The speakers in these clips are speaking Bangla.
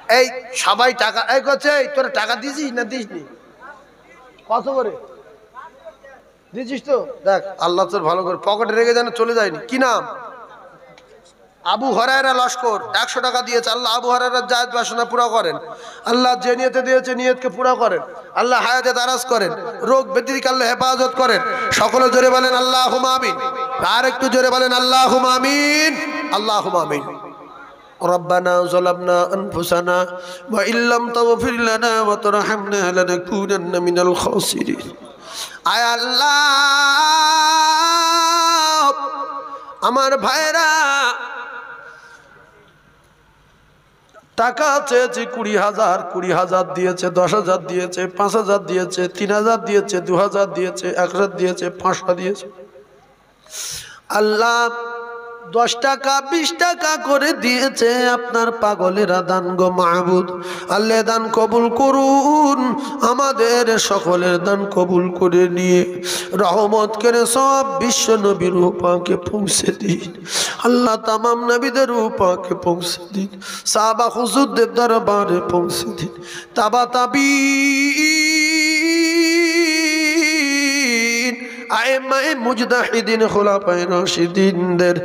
এই সবাই টাকা এই করছে, তোরা টাকা দিছিস না দিসনি? কত করে দিছিস? তো দেখ আল্লাহ তোর ভালো করে পকেটে রেখে যেন চলে যায়নি। কি নাম? আবু হুরায়রা লস্কর 100 টাকা দিয়েছে। আল্লাহ আবু হুরায়রার জায়েজ বাসনা পুরো করেন। আল্লাহ যে নিয়তে দিয়েছে নিয়তকে পুরো করেন। আল্লাহ হায়াতে দারাজ করেন, রোগ ব্যাধি থেকে আল্লাহ হেফাজত করেন। সকলে জোরে বলেন আল্লাহুম্মা আমিন। আর একটু জোরে বলেন আল্লাহুম্মা আমিন, আল্লাহুম্মা আমিন। ربنا ظلمنا أنفسنا وإن لم تغفر لنا وترحمنا لنكونن من الخاسرين। আয় আল্লাহ, আমার ভাইরা টাকা চেয়েছি 20,000, 20,000 দিয়েছে, 10,000 দিয়েছে, 5,000 দিয়েছে, 3,000 দিয়েছে, 2,000 দিয়েছে, 1,000 দিয়েছে, 500 দিয়েছে। আল্লাহ 10 টাকা 20 টাকা করে দিয়েছে আপনার পাগলেরা দান গো মাহবুদ। আল্লাহ দান কবুল করুন, আমাদের সকলের দান কবুল করে নিয়ে রহমত করে সব বিশ্ব নবীর রূপাকে পৌঁছে দিন। আল্লাহ তামাম নবীদের রূপাকে পৌঁছে দিন, সাহাবা হুজুরদের দরবারে পৌঁছে দিন, তাবা তাবি আইমায়ে মুজতাহিদিন খুলাফায়ে রাশিদিনদের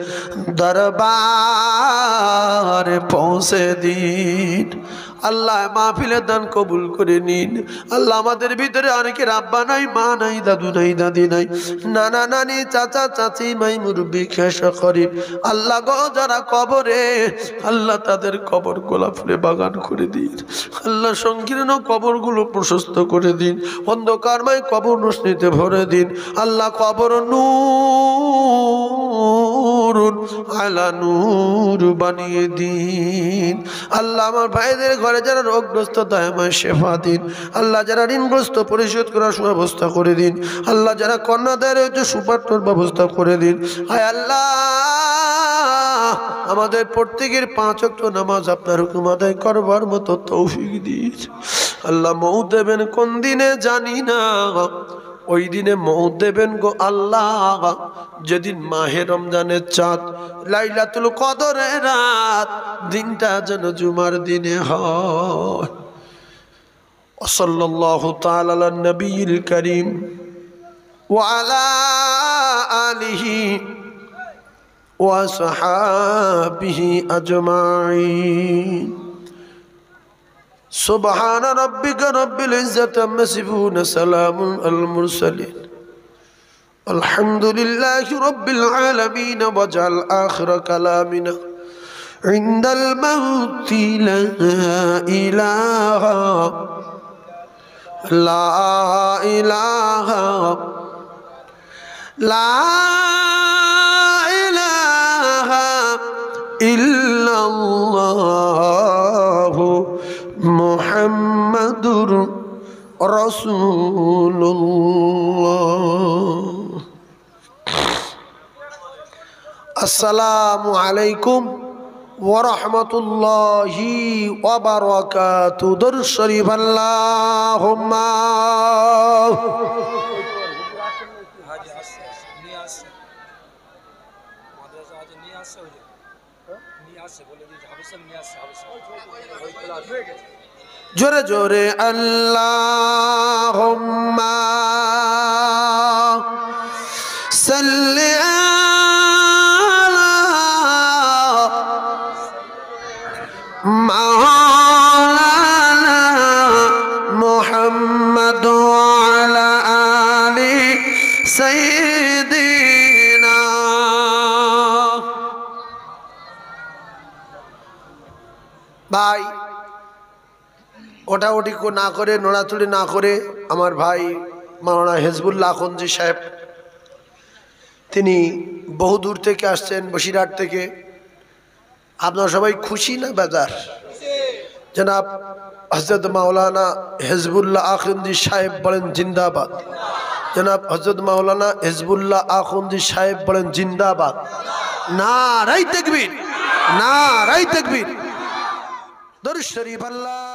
দরবারে পৌঁছে দিন। আল্লাহ মাহফিলে দান কবুল করে নিন। আল্লাহ আমাদের ভিতরে অনেকের আব্বা নাই, মা নাই, দাদু নাই, দাদি নাই, নানা নানি, চাচা চাচি, মাই মুরব্বি, খেসা করিব, আল্লাহ গো যারা কবরে, আল্লাহ তাদের কবর গোলাপ ফুলে বাগান করে দিন। আল্লাহ সংকীর্ণ কবরগুলো প্রশস্ত করে দিন, অন্ধকারময় কবর রোশনীতে ভরে দিন। আল্লাহ কবর নূর আলা নূর বানিয়ে দিন। আল্লাহ আমার ভাইদের ঘরে যারা রোগগ্রস্ত দয়াময় শেফা দিন। আল্লাহ যারা ঋণগ্রস্ত পরিশোধ করার সুব্যবস্থা করে দিন। আল্লাহ যারা কন্যাদের হচ্ছে সুপাত্রর ব্যবস্থা করে দিন। হায় আল্লাহ আমাদের প্রত্যেকের 5 ওয়াক্ত নামাজ আপনার হুকুম আদায় করবার মতো তৌফিক দিন। আল্লাহ মউত দেবেন কোন দিনে জানি না, ওই দিনে মউত দেবেন গো আল্লাহ যেদিন মাহে রমজানের চাঁদ, লাইলাতুল কদরের রাত, দিনটা যেন জুমার দিনে হয়। সাল্লাল্লাহু তাআলা আলা নবিয়িল কারীম ওয়া আলা আলিহি ওয়া সাহাবিহি আজমাইন। সুবহান রাব্বিকা রাব্বিল ইজ্জাতি আম্মা ইয়াসিফুন, সালামুন আলাল মুরসালিন, আলহামদুলিল্লাহি রাব্বিল আলামিন। ওয়াজআল আখিরা কালামিনা ইনদাল মাউতি লা ইলাহা লা ইলাহা লা ইলাহা ইল্লাল্লাহু মুহাম্মাদুর রাসূলুল্লাহ। আসসালামু আলাইকুম ওয়া রাহমাতুল্লাহি ওয়া বারাকাতুহু। দরুদ শরীফ আল্লাহুম্মা জোরে জোরে আল্লাহুম্মা সাল্লি আলা মাওলানা মুহাম্মদ ওয়া আলা আলি সাইয়্যিদিনা। ভাই ওটাওটি না করে, নড়াচড়ি না করে, আমার ভাই মাওলানা হেজবুল্লাহ আখুন্দি সাহেব, তিনি বহুদূর থেকে আসছেন, বসিরহাট থেকে। আপনারা সবাই খুশি না বেজার? জনাব হযরত মাওলানা হেজবুল্লাহ আখুন্দি সাহেব বলেন জিন্দাবাদ। জনাব হযরত মাওলানা হেজবুল্লাহ আখুন্দি সাহেব বলেন জিন্দাবাদ। নারায়ে তাকবীর, নারায়ে তাকবীর। দরুদ শরীফ আল্লাহ।